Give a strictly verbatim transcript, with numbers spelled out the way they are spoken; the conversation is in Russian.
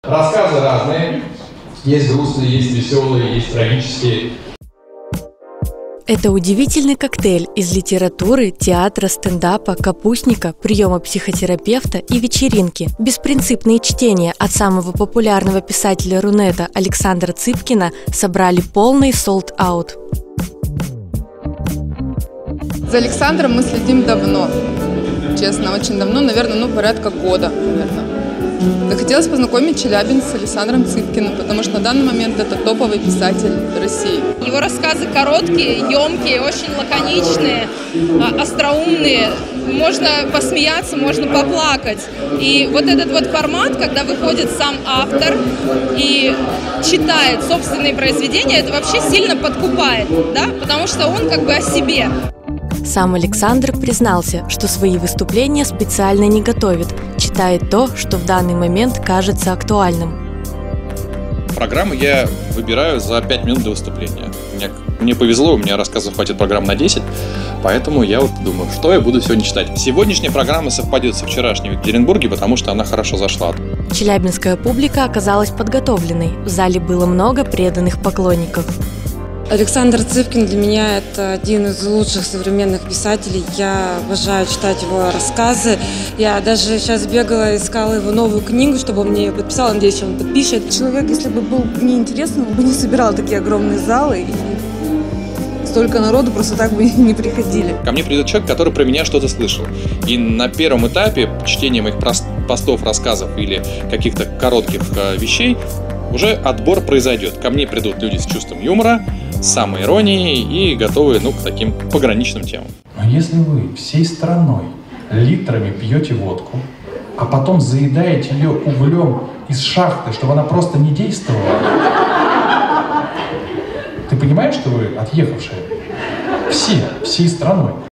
Рассказы разные. Есть грустные, есть веселые, есть трагические. Это удивительный коктейль из литературы, театра, стендапа, капустника, приема психотерапевта и вечеринки. Беспринципные чтения от самого популярного писателя Рунета Александра Цыпкина собрали полный солд-аут. За Александром мы следим давно. Честно, очень давно, наверное, ну, порядка года, наверное. Захотелось познакомить челябинцев с Александром Цыпкиным, потому что на данный момент это топовый писатель России. Его рассказы короткие, емкие, очень лаконичные, остроумные. Можно посмеяться, можно поплакать. И вот этот вот формат, когда выходит сам автор и читает собственные произведения, это вообще сильно подкупает, да? Потому что он как бы о себе. Сам Александр признался, что свои выступления специально не готовит, читает то, что в данный момент кажется актуальным. Программу я выбираю за пять минут до выступления. Мне, мне повезло, у меня рассказов хватит программ на десять, поэтому я вот думаю, что я буду сегодня читать. Сегодняшняя программа совпадет со вчерашней в Екатеринбурге, потому что она хорошо зашла. Челябинская публика оказалась подготовленной. В зале было много преданных поклонников. Александр Цыпкин для меня это один из лучших современных писателей. Я обожаю читать его рассказы. Я даже сейчас бегала, искала его новую книгу, чтобы он мне ее подписал. Надеюсь, он подпишет. Человек, если бы был неинтересным, он бы не собирал такие огромные залы. И столько народу просто так бы не приходили. Ко мне придет человек, который про меня что-то слышал. И на первом этапе чтения моих постов, рассказов или каких-то коротких вещей уже отбор произойдет. Ко мне придут люди с чувством юмора, с самоиронией и готовые, ну, к таким пограничным темам. Но если вы всей страной литрами пьете водку, а потом заедаете ее углем из шахты, чтобы она просто не действовала, ты понимаешь, что вы отъехавшие? Все, всей страной.